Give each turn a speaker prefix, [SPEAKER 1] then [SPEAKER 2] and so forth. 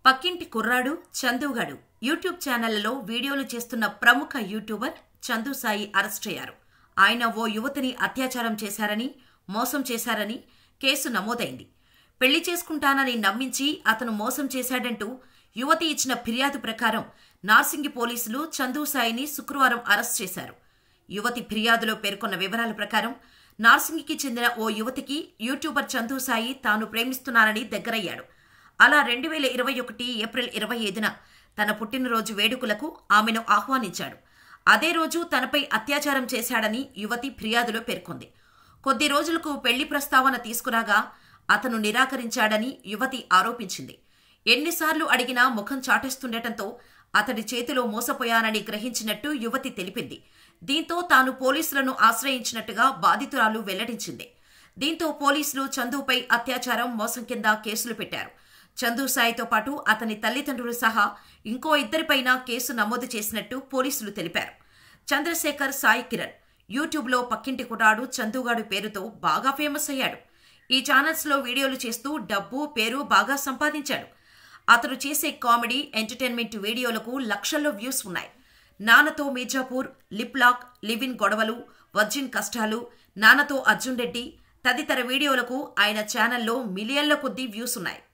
[SPEAKER 1] పక్కింటి కుర్రాడు చందుగాడు యూట్యూబ్ ఛానళ్లలో వీడియోలు చేస్తున్న ప్రముఖ యూట్యూబర్ చందు సాయి అరెస్ట్ అయ్యారు. ఆయన ఓ యువతిని అత్యాచారం చేశారని, మోసం చేశారని కేసు నమోదైంది. పెళ్లి చేసుకుంటానని నమ్మించి అతను మోసం చేశాడంటూ యువతి ఇచ్చిన ఫిర్యాదు ప్రకారం నార్సింగి పోలీసులు చందు సాయిని శుక్రవారం అరెస్ట్ చేశారు. యువతి ఫిర్యాదులో పేర్కొన్న వివరాల ప్రకారం నార్సింగికి చెందిన ఓ యువతికి యూట్యూబర్ చందు సాయి తాను ప్రేమిస్తున్నానని దగ్గరయ్యాడు. అలా 2021 ఏప్రిల్ 25న తన పుట్టినరోజు వేడుకలకు ఆమెను ఆహ్వానించాడు. అదే రోజు తనపై అత్యాచారం చేశాడని యువతి ఫిర్యాదులో పేర్కొంది. కొద్ది రోజులకు పెళ్లి ప్రస్తావన తీసుకురాగా అతను నిరాకరించాడని యువతి ఆరోపించింది. ఎన్నిసార్లు అడిగినా ముఖం చాటేస్తుండటంతో అతడి చేతిలో మోసపోయానని గ్రహించినట్టు యువతి తెలిపింది. దీంతో తాను పోలీసులను ఆశ్రయించినట్టుగా బాధితురాలు వెల్లడించింది. దీంతో పోలీసులు చందుపై అత్యాచారం, మోసం కింద కేసులు పెట్టారు. చందు సాయితో పాటు అతని తల్లిదండ్రులు సహా ఇంకో ఇద్దరిపైన కేసు నమోదు చేసినట్టు పోలీసులు తెలిపారు. చంద్రశేఖర్ సాయి కిరణ్ యూట్యూబ్లో పక్కింటి కుర్రాడు చందుగాడు పేరుతో బాగా ఫేమస్ అయ్యాడు. ఈ ఛానల్స్లో వీడియోలు చేస్తూ డబ్బు, పేరు బాగా సంపాదించాడు. అతను చేసే కామెడీ, ఎంటర్టైన్మెంట్ వీడియోలకు లక్షల్లో వ్యూస్ ఉన్నాయి. నాన్నతో Mirzapur, lip lock, live in గొడవలు, వర్జిన్ కష్టాలు, నాన్నతో అర్జున్ రెడ్డి తదితర వీడియోలకు ఆయన ఛానల్లో మిలియన్ల కొద్దీ వ్యూస్ ఉన్నాయి.